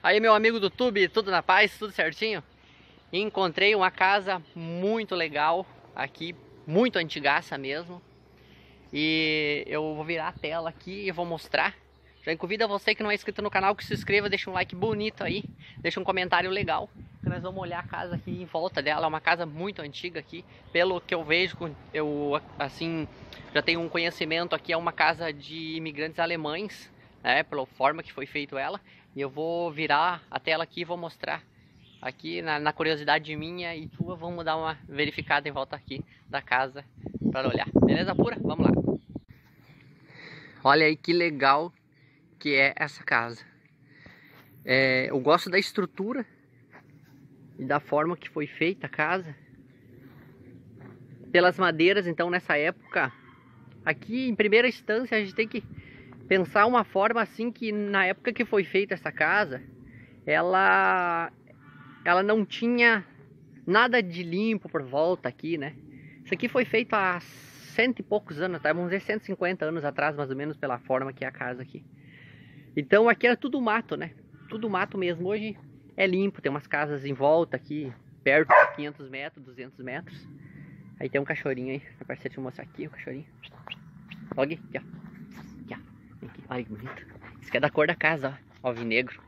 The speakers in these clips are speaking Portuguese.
Aí, meu amigo do YouTube, tudo na paz, tudo certinho? Encontrei uma casa muito legal aqui, muito antigaça mesmo. E eu vou virar a tela aqui e vou mostrar. Já convido a você que não é inscrito no canal que se inscreva, deixa um like bonito aí, deixa um comentário legal. Que nós vamos olhar a casa aqui em volta dela, é uma casa muito antiga aqui. Pelo que eu vejo, eu assim já tenho um conhecimento aqui, é uma casa de imigrantes alemães, né, pela forma que foi feito ela. E eu vou virar a tela aqui e vou mostrar aqui na curiosidade minha e tua, vamos dar uma verificada em volta aqui da casa para olhar. Beleza pura? Vamos lá. Olha aí que legal que é essa casa. Eu gosto da estrutura e da forma que foi feita a casa. Pelas madeiras, então nessa época, aqui em primeira instância a gente tem que pensar uma forma assim que na época que foi feita essa casa, ela não tinha nada de limpo por volta aqui, né? Isso aqui foi feito há cento e poucos anos, tá? Vamos dizer 150 anos atrás, mais ou menos, pela forma que é a casa aqui. Então aqui era tudo mato, né? Tudo mato mesmo. Hoje é limpo, tem umas casas em volta aqui, perto de 500 metros, 200 metros. Aí tem um cachorrinho aí, pra parecer te mostrar aqui, o cachorrinho. Olha aqui, ó. Aqui, ó. Aqui. Olha que bonito. Isso aqui é da cor da casa, ó. Alvinegro.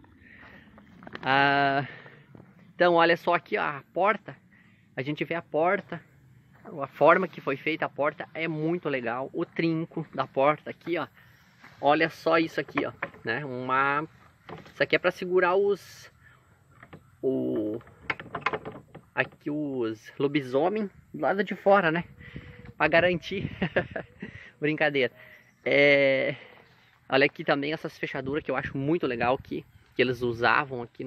Então, olha só aqui, ó, a porta. A gente vê a porta. A forma que foi feita a porta é muito legal. O trinco da porta aqui, ó. Olha só isso aqui, ó, né? Isso aqui é para segurar aqui os lobisomem do lado de fora, né? Para garantir. Brincadeira. Olha aqui também essas fechaduras que eu acho muito legal que eles usavam aqui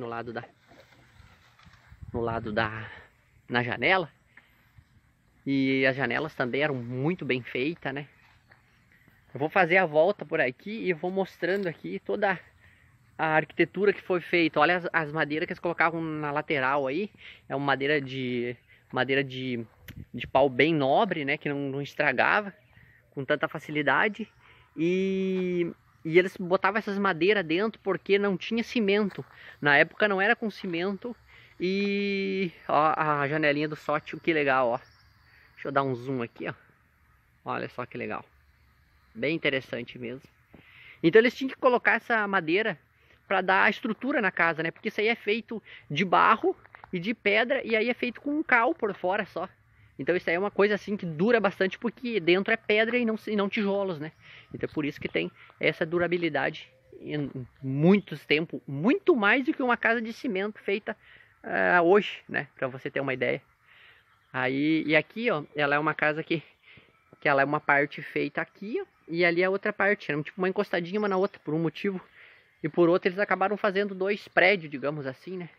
na janela. E as janelas também eram muito bem feitas, né? Eu vou fazer a volta por aqui e vou mostrando aqui toda a arquitetura que foi feita. Olha as madeiras que eles colocavam na lateral aí. É uma madeira de pau bem nobre, né? Que não estragava com tanta facilidade. E eles botavam essas madeiras dentro porque não tinha cimento. Na época não era com cimento. E ó, a janelinha do sótão, que legal, ó. Deixa eu dar um zoom aqui, ó. Olha só que legal. Bem interessante mesmo. Então eles tinham que colocar essa madeira para dar a estrutura na casa, né? Porque isso aí é feito de barro e de pedra e aí é feito com um cal por fora só. Então isso aí é uma coisa assim que dura bastante porque dentro é pedra e não tijolos, né? Então é por isso que tem essa durabilidade em muitos tempos, muito mais do que uma casa de cimento feita hoje, né? Para você ter uma ideia. Aí, e aqui, ó, ela é uma casa que ela é uma parte feita aqui, ó, e ali a outra parte, era tipo uma encostadinha uma na outra, por um motivo. E por outro eles acabaram fazendo dois prédios, digamos assim, né?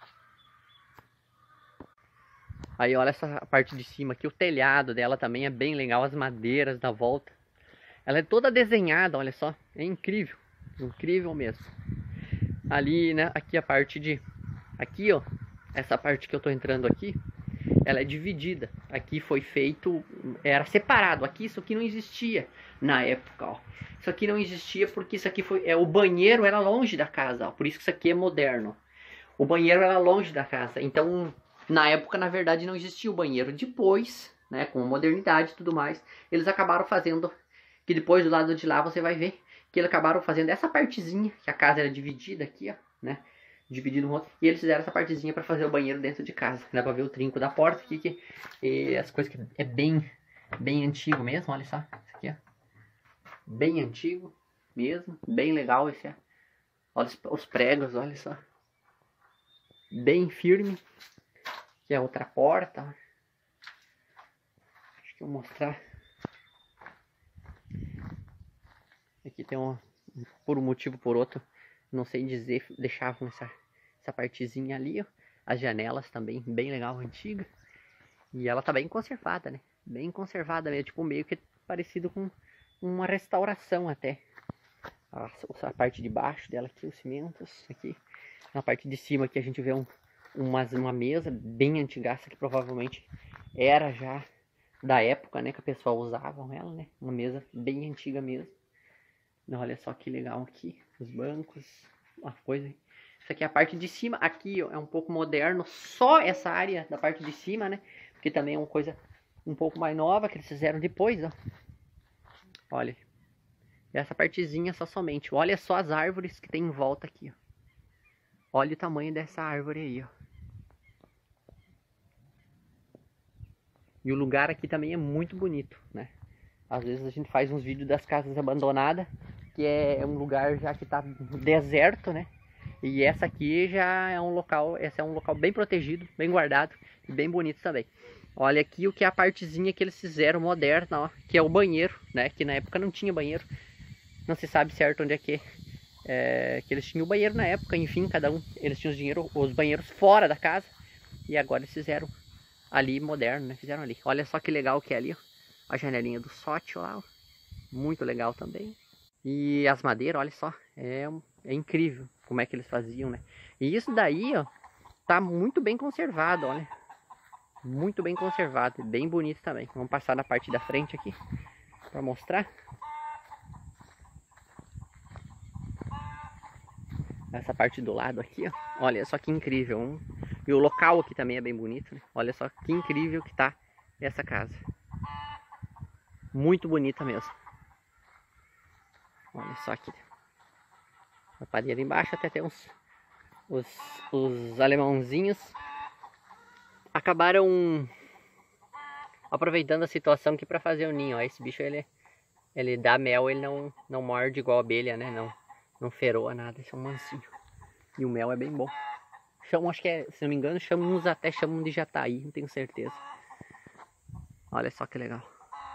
Aí olha essa parte de cima aqui, o telhado dela também é bem legal, as madeiras da volta. Ela é toda desenhada, olha só, é incrível, incrível mesmo. Ali, né, aqui a parte de... Aqui, ó, essa parte que eu tô entrando aqui, ela é dividida. Aqui foi feito, era separado. Aqui isso aqui não existia na época, ó. Isso aqui não existia porque isso aqui foi, o banheiro era longe da casa, ó. Por isso que isso aqui é moderno. O banheiro era longe da casa. Então, na época, na verdade, não existia o banheiro. Depois, né, com a modernidade e tudo mais, eles acabaram fazendo, que depois do lado de lá você vai ver que eles acabaram fazendo essa partezinha, que a casa era dividida aqui, ó, né? Dividido um outro, e eles fizeram essa partezinha para fazer o banheiro dentro de casa. Dá para ver o trinco da porta aqui, as coisas que é bem antigo mesmo, olha só, isso aqui, ó. Bem antigo mesmo, bem legal esse, ó. Olha os pregos, olha só. Bem firme. Aqui é outra porta. Acho que eu vou mostrar. Aqui tem por um motivo por outro, não sei dizer, deixavam essa partezinha ali, ó. As janelas também, bem legal, antiga. E ela tá bem conservada, né? Bem conservada mesmo, tipo meio que parecido com uma restauração até. A parte de baixo dela aqui, os cimentos aqui. Na parte de cima aqui a gente vê uma mesa bem antigaça que provavelmente era já da época, né? Que a pessoa usava ela, né? Uma mesa bem antiga mesmo. Olha só que legal aqui, os bancos, uma coisa Isso aqui é a parte de cima. Aqui, ó, é um pouco moderno. Só essa área da parte de cima, né? Porque também é uma coisa um pouco mais nova que eles fizeram depois, ó. Olha. Essa partezinha só somente. Olha só as árvores que tem em volta aqui, ó. Olha o tamanho dessa árvore aí, ó. E o lugar aqui também é muito bonito, né? Às vezes a gente faz uns vídeos das casas abandonadas, que é um lugar já que tá deserto, né? E essa aqui já é um local, esse é um local bem protegido, bem guardado e bem bonito também. Olha aqui o que é a partezinha que eles fizeram moderna, ó, que é o banheiro, né? Que na época não tinha banheiro. Não se sabe certo onde é que eles tinham o banheiro na época, enfim, cada um, eles tinham os banheiros fora da casa. E agora eles fizeram ali moderno, né? Fizeram ali. Olha só que legal que é ali, ó. A janelinha do sótio lá, ó. Muito legal também. E as madeiras, olha só, é incrível como é que eles faziam, né? E isso daí, ó, tá muito bem conservado, olha. Muito bem conservado, bem bonito também. Vamos passar na parte da frente aqui para mostrar. Essa parte do lado aqui, ó. Olha só que incrível. E o local aqui também é bem bonito, né? Olha só que incrível que tá essa casa. Muito bonita mesmo. Olha só aqui. A parede embaixo até tem os alemãozinhos. Acabaram aproveitando a situação aqui para fazer o ninho. Ó, esse bicho ele dá mel, ele não morde igual a abelha, né? Não feroa nada, esse é um mansinho. E o mel é bem bom. Chamam, acho que é, se não me engano, chamam de jataí, não tenho certeza. Olha só que legal.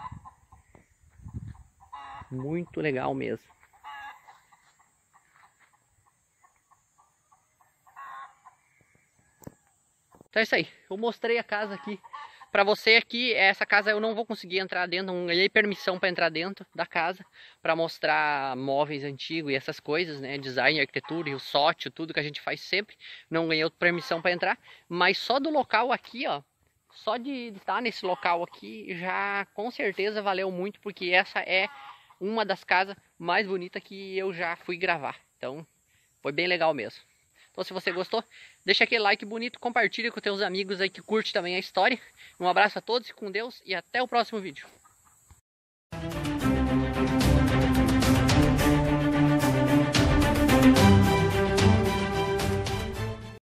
Muito legal mesmo. Então é isso aí. Eu mostrei a casa aqui pra você aqui. Essa casa eu não vou conseguir entrar dentro. Não ganhei permissão pra entrar dentro da casa pra mostrar móveis antigos e essas coisas, né? Design, arquitetura e o sótio, tudo que a gente faz sempre. Não ganhei permissão pra entrar. Mas só do local aqui, ó. Só de estar nesse local aqui já com certeza valeu muito. Porque essa é uma das casas mais bonitas que eu já fui gravar. Então foi bem legal mesmo. Então se você gostou, deixa aquele like bonito, compartilha com teus amigos aí que curte também a história. Um abraço a todos, com Deus e até o próximo vídeo.